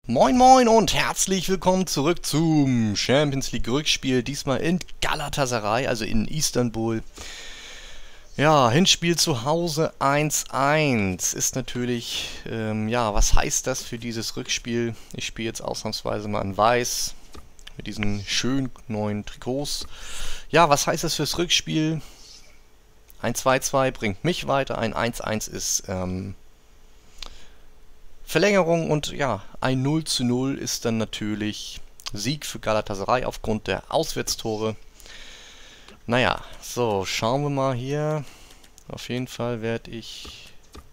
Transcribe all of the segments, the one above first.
Moin moin und herzlich willkommen zurück zum Champions League Rückspiel, diesmal in Galatasaray, also in Istanbul. Ja, Hinspiel zu Hause 1-1 ist natürlich, ja, was heißt das für dieses Rückspiel? Ich spiele jetzt ausnahmsweise mal in Weiß mit diesen schönen neuen Trikots. Ja, was heißt das fürs Rückspiel? Ein 2-2 bringt mich weiter, ein 1-1 ist, Verlängerung und ja, ein 0:0 ist dann natürlich Sieg für Galatasaray aufgrund der Auswärtstore. Naja, so, schauen wir mal hier. Auf jeden Fall werde ich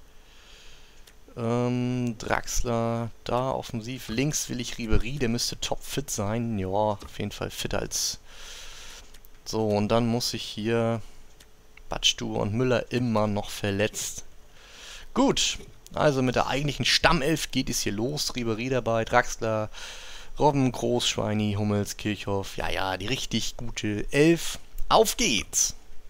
Draxler da offensiv. Links will ich Ribéry, der müsste topfit sein. Ja, auf jeden Fall fitter als... So, und dann muss ich hier Badstuber und Müller immer noch verletzt. Gut. Also mit der eigentlichen Stammelf geht es hier los. Ribéry dabei, Draxler, Robben, Groß, Schweini, Hummels, Kirchhoff. Ja, ja, die richtig gute Elf. Auf geht's!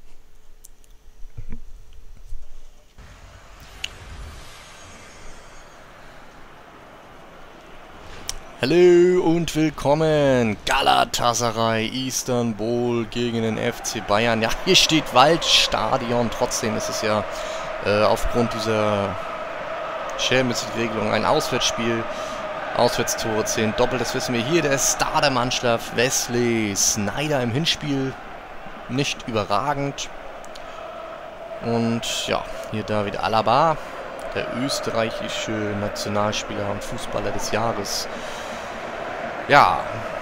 Hallo und willkommen! Galatasaray, Istanbul gegen den FC Bayern. Ja, hier steht Waldstadion. Trotzdem ist es ja aufgrund dieser Champions League Regelung ein Auswärtsspiel. Auswärtstore 10 doppelt, das wissen wir hier. Der Star der Mannschaft, Wesley Sneijder im Hinspiel. Nicht überragend. Und ja, hier David Alaba, der österreichische Nationalspieler und Fußballer des Jahres. Ja.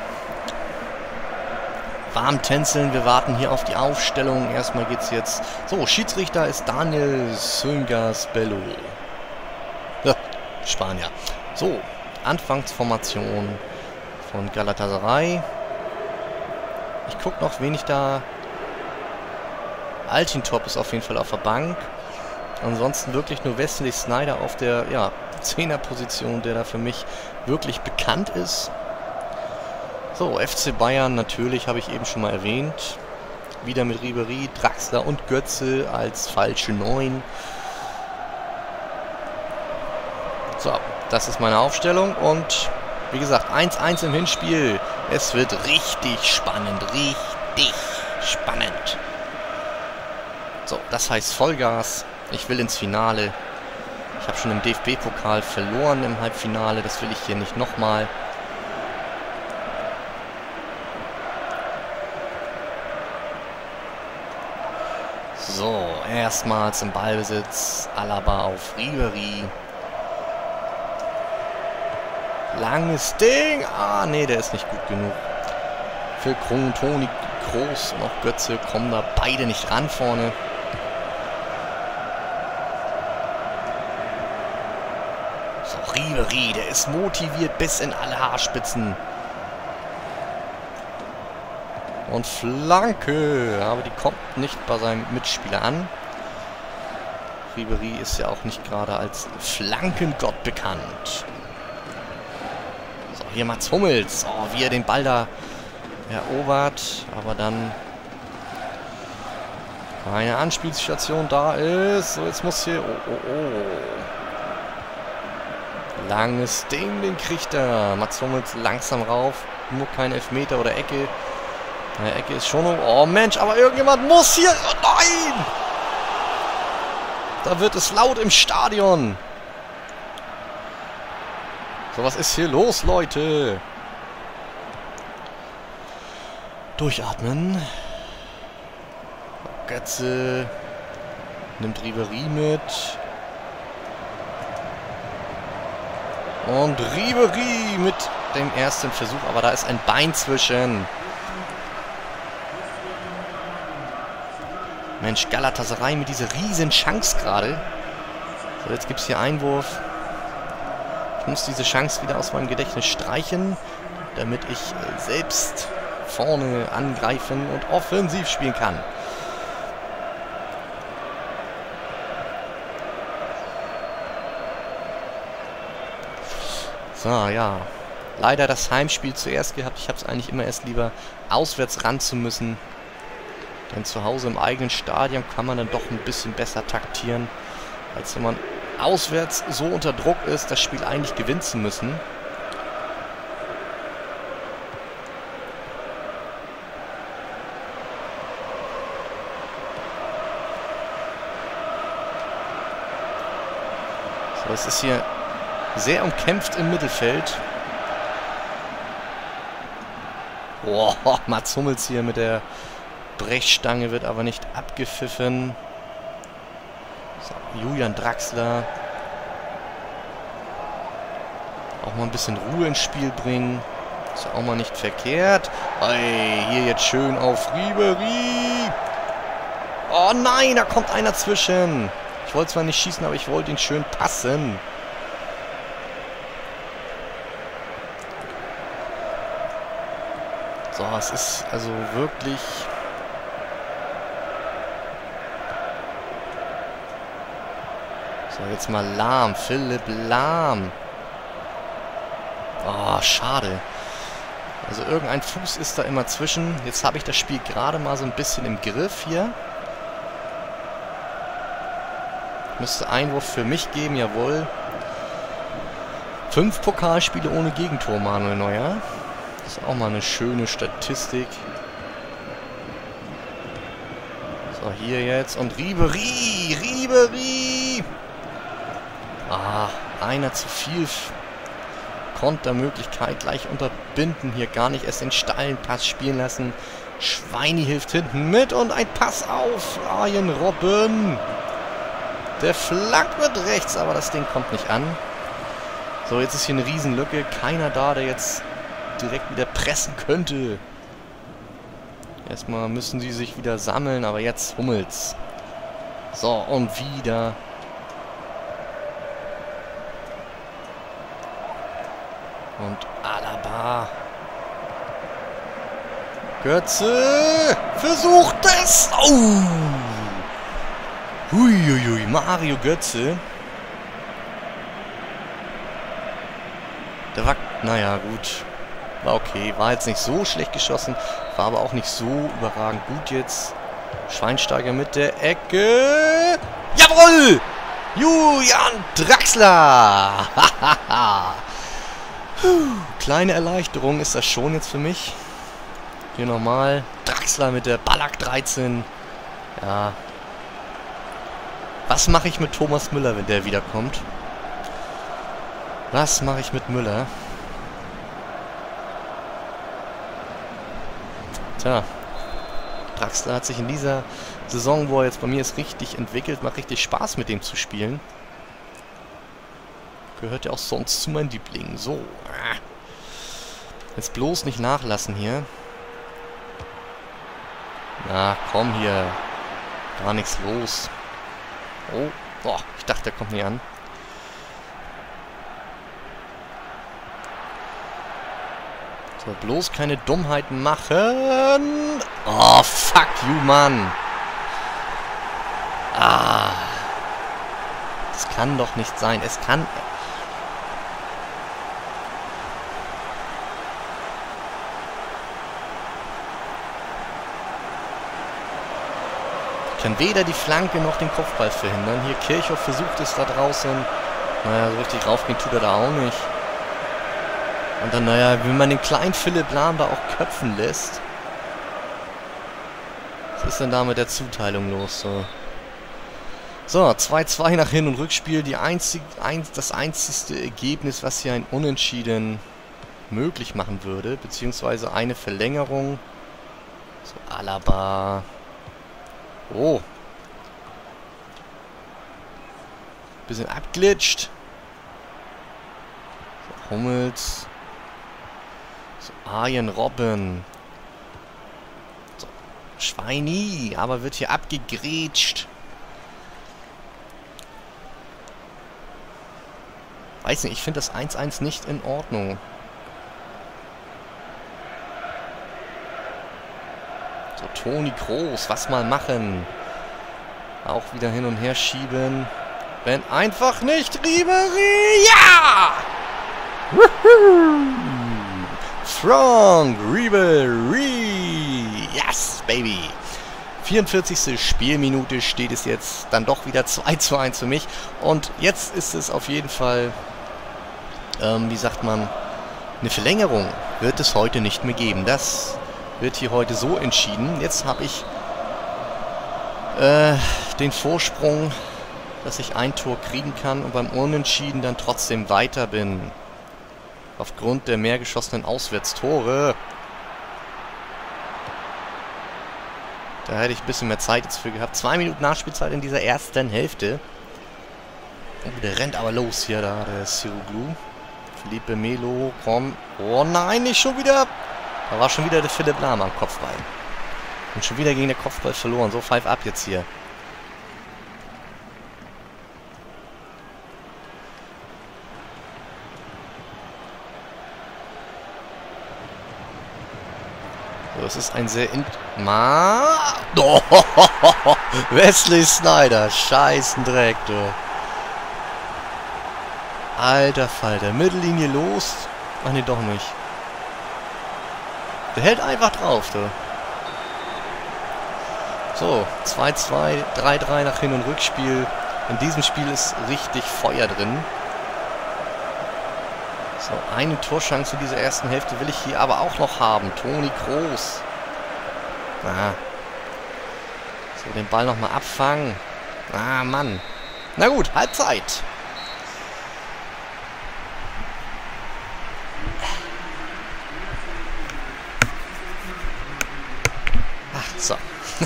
Warm tänzeln, wir warten hier auf die Aufstellung. Erstmal geht's jetzt... So, Schiedsrichter ist Daniel Söngas Bello. Ja, Spanier. So, Anfangsformation von Galatasaray. Ich gucke noch, wen ich da... Altintop ist auf jeden Fall auf der Bank. Ansonsten wirklich nur Wesley Sneijder auf der, ja, 10er-Position, der da für mich wirklich bekannt ist. So, FC Bayern natürlich, habe ich eben schon mal erwähnt. Wieder mit Ribéry, Draxler und Götze als falsche 9. So, das ist meine Aufstellung und wie gesagt, 1-1 im Hinspiel. Es wird richtig spannend, richtig spannend. So, das heißt Vollgas. Ich will ins Finale. Ich habe schon im DFB-Pokal verloren im Halbfinale, das will ich hier nicht nochmal. So, erstmals im Ballbesitz. Alaba auf Ribéry. Langes Ding. Ah, nee, der ist nicht gut genug. Für Toni Kroos und auch Götze kommen da beide nicht ran vorne. So, Ribéry, der ist motiviert bis in alle Haarspitzen. Und Flanke. Aber die kommt nicht bei seinem Mitspieler an. Ribéry ist ja auch nicht gerade als Flankengott bekannt. Hier Mats Hummels, oh, wie er den Ball da erobert, aber dann keine Anspielstation da ist. So, jetzt muss hier... Oh. Langes Ding, den kriegt er. Mats Hummels langsam rauf. Nur kein Elfmeter oder Ecke. Die Ecke ist schon... Oh Mensch, aber irgendjemand muss hier... Oh nein! Da wird es laut im Stadion. So, was ist hier los, Leute? Durchatmen. Götze nimmt Ribéry mit. Und Ribéry mit dem ersten Versuch. Aber da ist ein Bein zwischen. Mensch, Galatasaray mit dieser riesen Chance gerade. So, jetzt gibt es hier Einwurf. Ich muss diese Chance wieder aus meinem Gedächtnis streichen, damit ich selbst vorne angreifen und offensiv spielen kann. So, ja. Leider das Heimspiel zuerst gehabt. Ich habe es eigentlich immer erst lieber auswärts ran zu müssen. Denn zu Hause im eigenen Stadion kann man dann doch ein bisschen besser taktieren, als wenn man auswärts so unter Druck ist, das Spiel eigentlich gewinnen zu müssen. So, es ist hier sehr umkämpft im Mittelfeld. Boah, Mats Hummels hier mit der Brechstange wird aber nicht abgepfiffen. So, Julian Draxler. Auch mal ein bisschen Ruhe ins Spiel bringen. Ist ja auch mal nicht verkehrt. Hey, hier jetzt schön auf Ribery. Oh nein, da kommt einer zwischen. Ich wollte zwar nicht schießen, aber ich wollte ihn schön passen. So, es ist also wirklich... So, jetzt mal Lahm. Philipp Lahm. Oh, schade. Also irgendein Fuß ist da immer zwischen. Jetzt habe ich das Spiel gerade mal so ein bisschen im Griff hier. Müsste Einwurf für mich geben, jawohl. 5 Pokalspiele ohne Gegentor, Manuel Neuer. Das ist auch mal eine schöne Statistik. So, hier jetzt. Und Ribery! Ribery! Ah, einer zu viel. Kontermöglichkeit gleich unterbinden. Hier gar nicht erst den steilen Pass spielen lassen. Schweini hilft hinten mit. Und ein Pass auf Arjen Robben. Der flankt mit rechts, aber das Ding kommt nicht an. So, jetzt ist hier eine Riesenlücke. Keiner da, der jetzt direkt wieder pressen könnte. Erstmal müssen sie sich wieder sammeln, aber jetzt Hummels. So, und wieder. Und Alaba. Götze versucht es. Oh! Huiuiui, Mario Götze. Der war, naja, gut. War okay. War jetzt nicht so schlecht geschossen. War aber auch nicht so überragend gut jetzt. Schweinsteiger mit der Ecke. Jawohl! Julian Draxler! Kleine Erleichterung ist das schon jetzt für mich. Hier nochmal. Draxler mit der Ballack 13. Ja. Was mache ich mit Thomas Müller, wenn der wiederkommt? Was mache ich mit Müller? Tja. Draxler hat sich in dieser Saison, wo er jetzt bei mir ist, richtig entwickelt. Macht richtig Spaß, mit dem zu spielen. Gehört ja auch sonst zu meinen Lieblingen. So. Jetzt bloß nicht nachlassen hier. Na, komm hier. Gar nichts los. Oh. Boah, ich dachte, der kommt nicht an. So, bloß keine Dummheiten machen. Oh, fuck you, Mann. Ah. Das kann doch nicht sein. Es kann... Kann weder die Flanke noch den Kopfball verhindern. Hier Kirchhoff versucht es da draußen. Naja, so richtig raufgehen tut er da auch nicht. Und dann, naja, wenn man den kleinen Philipp Lahm da auch köpfen lässt. Was ist denn da mit der Zuteilung los? So, 2-2 nach Hin- und Rückspiel. Das einzigste Ergebnis, was hier ein Unentschieden möglich machen würde. Beziehungsweise eine Verlängerung. So, Alaba... Oh. Bisschen abglitscht. So, Hummels. So, Arjen Robben. So, Schweini. Aber wird hier abgegrätscht. Weiß nicht, ich finde das 1-1 nicht in Ordnung. Toni Kroos, was mal machen. Auch wieder hin und her schieben. Wenn einfach nicht Ribery. Ja! Frank Ribery. Yes, baby. 44. Spielminute steht es jetzt dann doch wieder 2-1 für mich. Und jetzt ist es auf jeden Fall, wie sagt man, eine Verlängerung wird es heute nicht mehr geben. Das wird hier heute so entschieden. Jetzt habe ich den Vorsprung dass ich ein Tor kriegen kann und beim Unentschieden dann trotzdem weiter bin. Aufgrund der mehr geschossenen Auswärtstore. Da hätte ich ein bisschen mehr Zeit jetzt für gehabt. 2 Minuten Nachspielzeit in dieser ersten Hälfte. Oh, der rennt aber los hier, da, der Siroglu. Felipe Melo, komm. Oh nein, nicht schon wieder. Da war schon wieder der Philipp Lahm am Kopfball. Und schon wieder gegen den Kopfball verloren. So, pfeif ab jetzt hier. So, es ist ein sehr Oh, Wesley Sneijder. Scheißen Dreck, du. Alter Falter. Mittellinie los. Ach nee, doch nicht. Der hält einfach drauf, du. So, 2-2, 3-3 nach Hin- und Rückspiel. In diesem Spiel ist richtig Feuer drin. So, eine Torchance in dieser ersten Hälfte will ich hier aber auch noch haben. Toni Kroos. Ah. So, den Ball nochmal abfangen. Ah, Mann. Na gut, Halbzeit. Ach, so.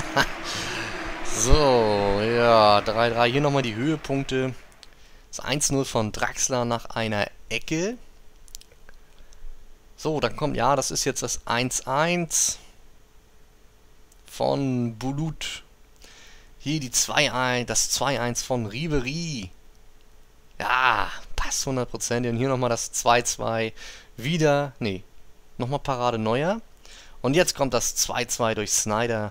So, ja, 3-3. Hier nochmal die Höhepunkte. Das 1-0 von Draxler nach einer Ecke. So, dann kommt, ja, das ist jetzt das 1-1 von Bulut. Hier die 2-1, das 2-1 von Ribery. Ja, passt 100%. Und hier nochmal das 2-2 wieder, nee, nochmal Parade Neuer. Und jetzt kommt das 2-2 durch Sneijder.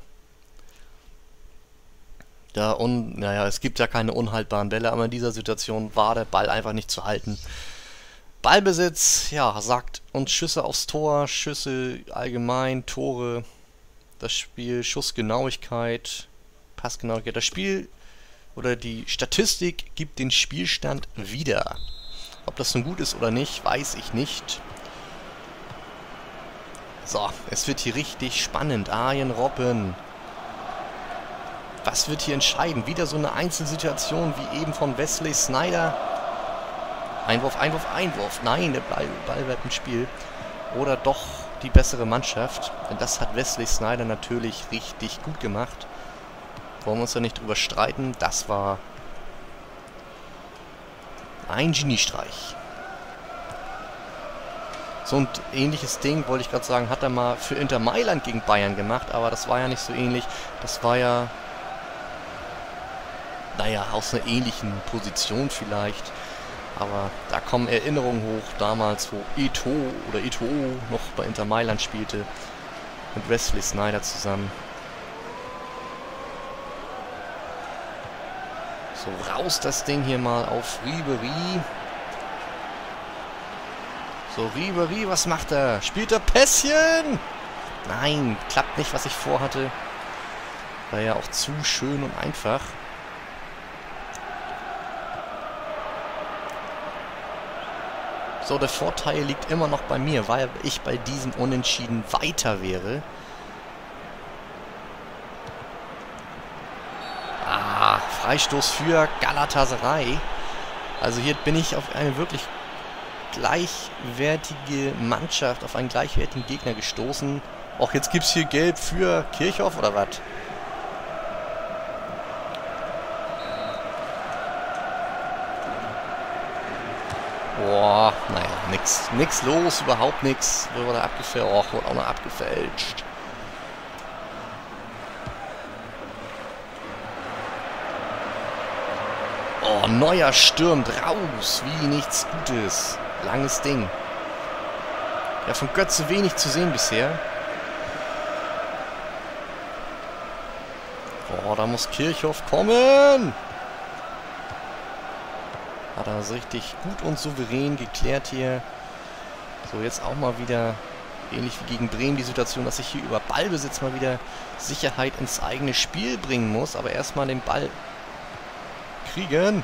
Naja, es gibt ja keine unhaltbaren Bälle, aber in dieser Situation war der Ball einfach nicht zu halten. Ballbesitz, ja, sagt uns Schüsse aufs Tor, Schüsse allgemein, Tore, das Spiel, Schussgenauigkeit, Passgenauigkeit. Das Spiel oder die Statistik gibt den Spielstand wieder. Ob das nun gut ist oder nicht, weiß ich nicht. So, es wird hier richtig spannend. Arjen Robben. Was wird hier entscheiden? Wieder so eine Einzelsituation wie eben von Wesley Sneijder. Einwurf, Einwurf, Einwurf. Nein, der Ball bleibt im Spiel. Oder doch die bessere Mannschaft. Denn das hat Wesley Sneijder natürlich richtig gut gemacht. Wollen wir uns da nicht drüber streiten. Das war ein Geniestreich. So ein ähnliches Ding, wollte ich gerade sagen, hat er mal für Inter Mailand gegen Bayern gemacht. Aber das war ja nicht so ähnlich. Das war ja, naja, aus einer ähnlichen Position vielleicht. Aber da kommen Erinnerungen hoch, damals, wo Eto'o noch bei Inter Mailand spielte. Mit Wesley Sneijder zusammen. So, raus das Ding hier mal auf Ribery. So, Ribery, was macht er? Spielt er Pässchen? Nein, klappt nicht, was ich vorhatte. War ja auch zu schön und einfach. So, der Vorteil liegt immer noch bei mir, weil ich bei diesem Unentschieden weiter wäre. Ah, Freistoß für Galatasaray. Also hier bin ich auf eine wirklich gleichwertige Mannschaft, auf einen gleichwertigen Gegner gestoßen. Auch jetzt gibt es hier Gelb für Kirchhoff oder was? Boah, naja, nix los, überhaupt nix. Wurde abgefälscht. Och, wurde auch noch abgefälscht. Oh, Neuer stürmt raus, wie nichts Gutes. Langes Ding. Ja, von Götze wenig zu sehen bisher. Boah, da muss Kirchhoff kommen. Hat er so richtig gut und souverän geklärt hier. So, jetzt auch mal wieder, ähnlich wie gegen Bremen, die Situation, dass ich hier über Ballbesitz mal wieder Sicherheit ins eigene Spiel bringen muss. Aber erstmal den Ball kriegen.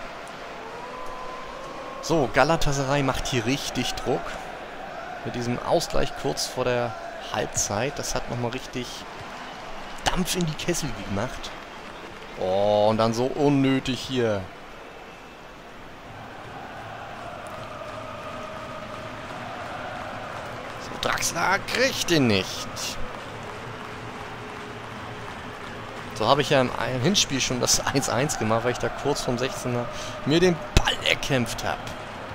So, Galatasaray macht hier richtig Druck. Mit diesem Ausgleich kurz vor der Halbzeit. Das hat nochmal richtig Dampf in die Kessel gemacht. Oh, und dann so unnötig hier Draxler kriegt ihn nicht. So habe ich ja im Hinspiel schon das 1-1 gemacht, weil ich da kurz vom 16er mir den Ball erkämpft habe.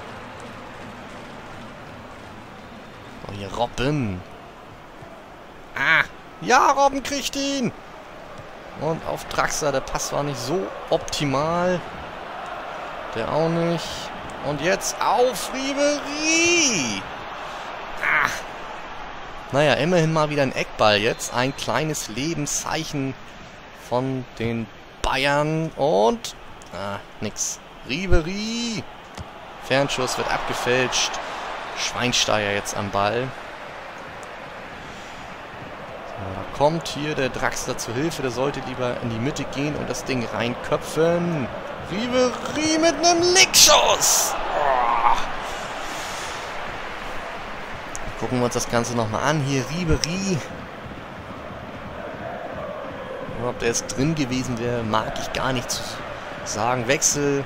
Oh, hier Robben. Ah, ja, Robben kriegt ihn. Und auf Draxler, der Pass war nicht so optimal. Der auch nicht. Und jetzt auf Ribery. Ah. Naja, immerhin mal wieder ein Eckball jetzt. Ein kleines Lebenszeichen von den Bayern. Und nix. Ribery. Fernschuss wird abgefälscht. Schweinsteiger jetzt am Ball. Da kommt hier der Draxler zu Hilfe. Der sollte lieber in die Mitte gehen und das Ding reinköpfen. Ribery mit einem Lickschuss. Oh. Gucken wir uns das Ganze nochmal an. Hier Ribery. Ob der jetzt drin gewesen wäre, mag ich gar nicht zu sagen. Wechsel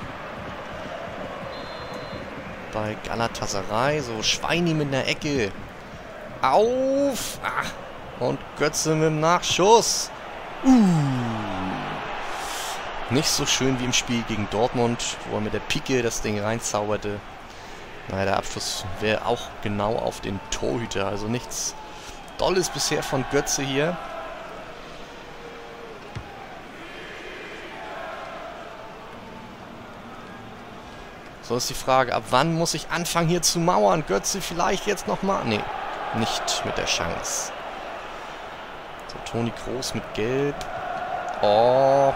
bei Galatasaray. So, Schweini mit einer Ecke. Auf. Ah. Und Götze mit dem Nachschuss. Nicht so schön wie im Spiel gegen Dortmund, wo er mit der Pike das Ding reinzauberte. Naja, der Abschluss wäre auch genau auf den Torhüter. Also nichts Dolles bisher von Götze hier. So ist die Frage, ab wann muss ich anfangen hier zu mauern? Götze vielleicht jetzt nochmal? Nee, nicht mit der Chance. So, Toni Kroos mit Gelb. Oh.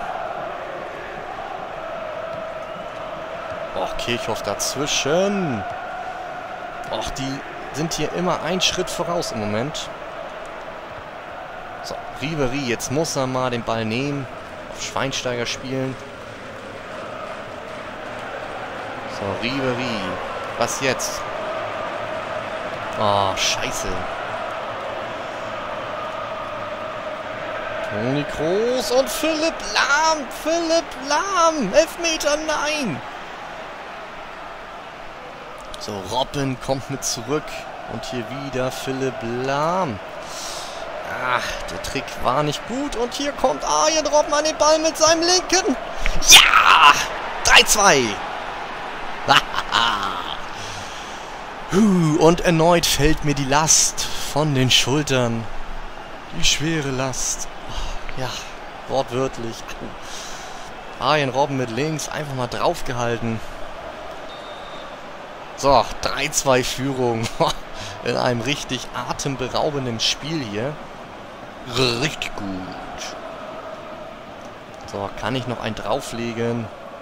Och, Kirchhoff dazwischen. Och, die sind hier immer einen Schritt voraus im Moment. So, Ribery, jetzt muss er mal den Ball nehmen. Auf Schweinsteiger spielen. So, Ribery. Was jetzt? Oh, scheiße. Toni Kroos und Philipp Lahm. Philipp Lahm. Elfmeter, nein. So, Robben kommt mit zurück. Und hier wieder Philipp Lahm. Ach, der Trick war nicht gut. Und hier kommt Arjen Robben an den Ball mit seinem linken. Ja! 3-2. Und erneut fällt mir die Last von den Schultern. Die schwere Last. Ja, wortwörtlich. Arjen Robben mit links einfach mal draufgehalten. So, 3-2 Führung. In einem richtig atemberaubenden Spiel hier. Richtig gut. So, kann ich noch einen drauflegen?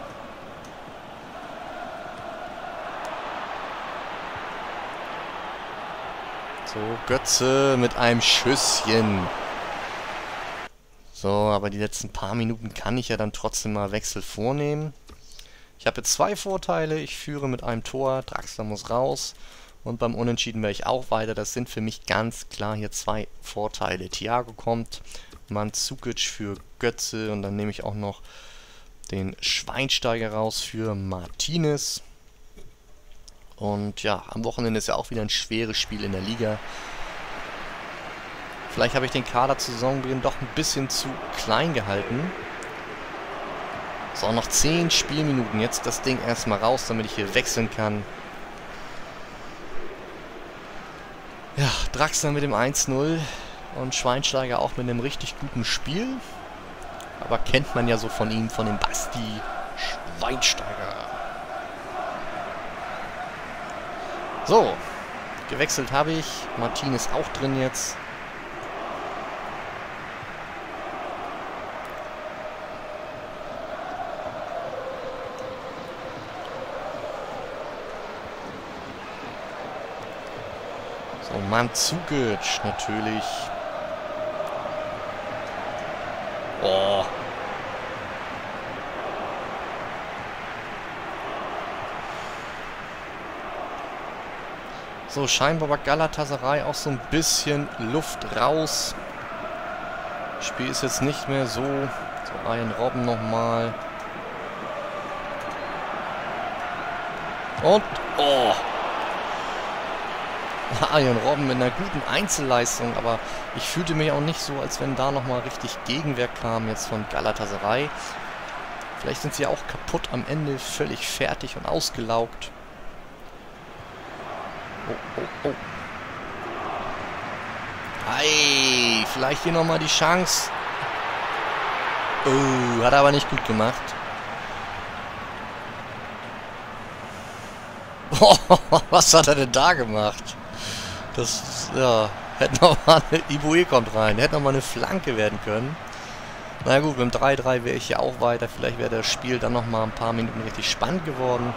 So, Götze mit einem Schüsschen. So, aber die letzten paar Minuten kann ich ja dann trotzdem mal Wechsel vornehmen. Ich habe jetzt 2 Vorteile. Ich führe mit einem Tor. Draxler muss raus. Und beim Unentschieden wäre ich auch weiter. Das sind für mich ganz klar hier 2 Vorteile. Thiago kommt. Mandzukic für Götze. Und dann nehme ich auch noch den Schweinsteiger raus für Martinez. Und ja, am Wochenende ist ja auch wieder ein schweres Spiel in der Liga. Vielleicht habe ich den Kader zu Saisonbeginn doch ein bisschen zu klein gehalten. So, noch 10 Spielminuten. Jetzt das Ding erstmal raus, damit ich hier wechseln kann. Ja, Draxler mit dem 1-0 und Schweinsteiger auch mit einem richtig guten Spiel. Aber kennt man ja so von ihm, von dem Basti Schweinsteiger. So, gewechselt habe ich. Martinez auch drin jetzt. So, Mandzukic natürlich. Oh. So, scheinbar bei Galatasaray auch so ein bisschen Luft raus. Das Spiel ist jetzt nicht mehr so. So, Arjen Robben nochmal. Und, oh. Arjen Robben mit einer guten Einzelleistung, aber ich fühlte mich auch nicht so, als wenn da nochmal richtig Gegenwehr kam jetzt von Galatasaray. Vielleicht sind sie auch kaputt am Ende, völlig fertig und ausgelaugt. Oh, oh, oh. Ei, vielleicht hier nochmal die Chance. Oh, hat er aber nicht gut gemacht. Was hat er denn da gemacht? Das, ja, hätte nochmal eine... Ibue kommt rein. Hätte nochmal eine Flanke werden können. Na gut, mit dem 3-3 wäre ich ja auch weiter. Vielleicht wäre das Spiel dann nochmal ein paar Minuten richtig spannend geworden.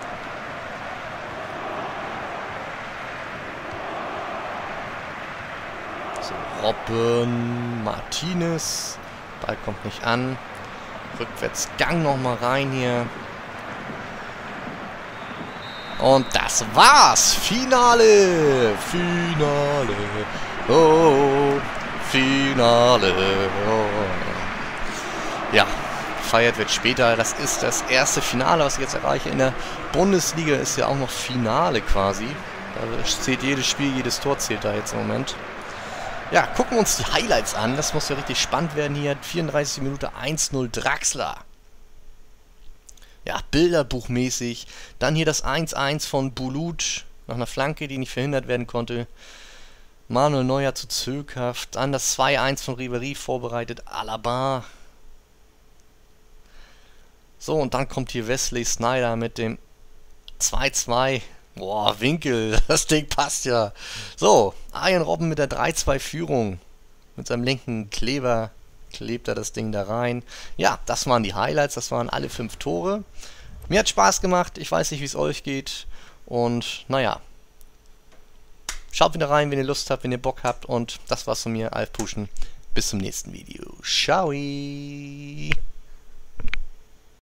So, Robben, Martinez. Ball kommt nicht an. Rückwärtsgang nochmal rein hier. Und das war's. Finale. Finale. Oh. Finale. Oh. Ja. Feiert wird später. Das ist das erste Finale, was ich jetzt erreiche. In der Bundesliga ist ja auch noch Finale quasi. Da zählt jedes Spiel, jedes Tor zählt da jetzt im Moment. Ja, gucken wir uns die Highlights an. Das muss ja richtig spannend werden hier. 34 Minuten 1-0 Draxler. Ja, bilderbuchmäßig. Dann hier das 1-1 von Bulut. Nach einer Flanke, die nicht verhindert werden konnte. Manuel Neuer zu zögerhaft. Dann das 2-1 von Ribéry vorbereitet. Alaba. So, und dann kommt hier Wesley Sneijder mit dem 2-2. Boah, Winkel. Das Ding passt ja. So, Arjen Robben mit der 3-2-Führung. Mit seinem linken Kleber klebt er das Ding da rein. Ja, das waren die Highlights, das waren alle 5 Tore. Mir hat Spaß gemacht, ich weiß nicht, wie es euch geht. Und naja, schaut wieder rein, wenn ihr Lust habt, wenn ihr Bock habt. Und das war's von mir, Alf Puschen. Bis zum nächsten Video. Ciao!